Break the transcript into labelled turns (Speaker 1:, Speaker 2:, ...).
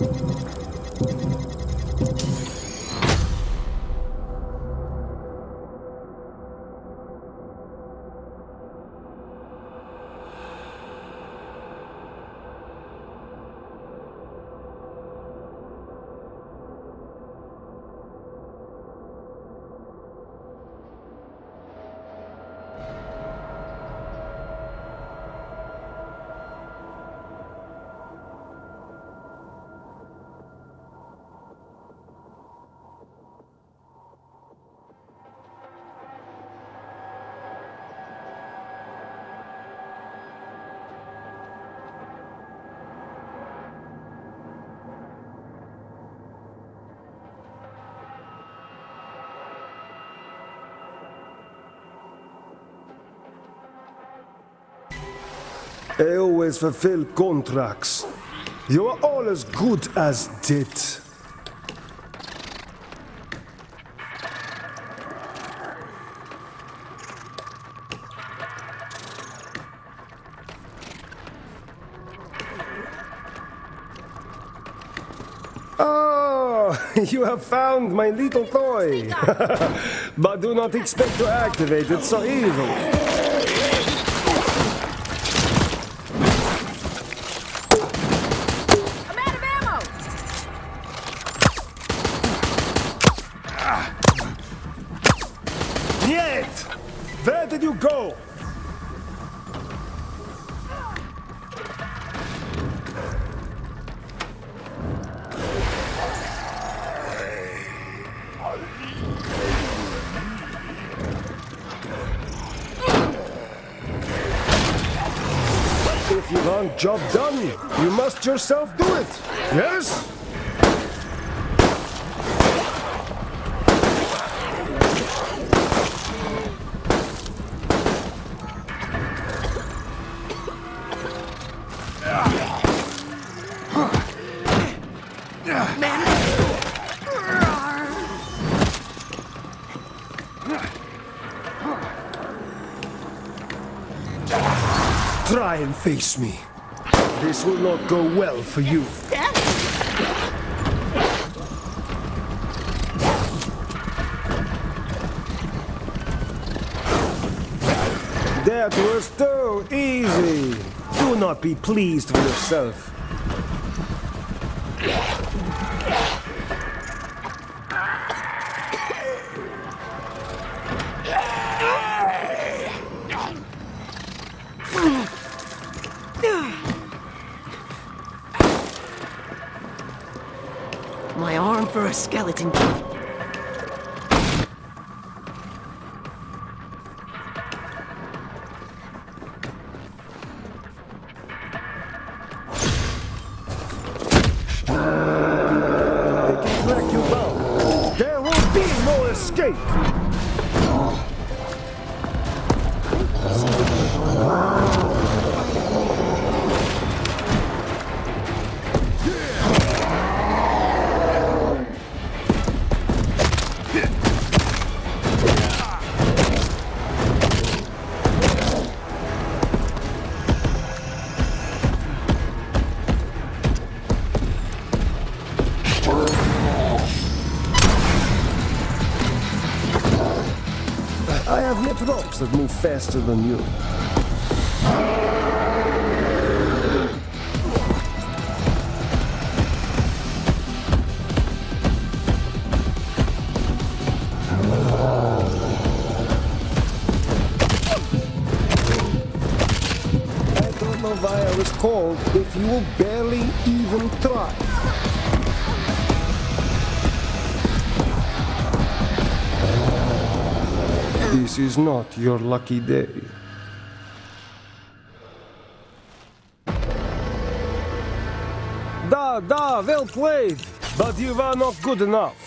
Speaker 1: I always fulfill contracts. You are all as good as dead. Oh, you have found my little toy. But do not expect to activate it so easily. Where did you go? If you want job done, you must yourself do it. Yes? Try and face me. This will not go well for you. That was so easy. Do not be pleased with yourself.
Speaker 2: My arm for a skeleton key.
Speaker 1: They can track you down. There will be no escape. I have met rocks that move faster than you. I don't know why I was called if you will barely even try. This is not your lucky day. Da, well played, but you are not good enough.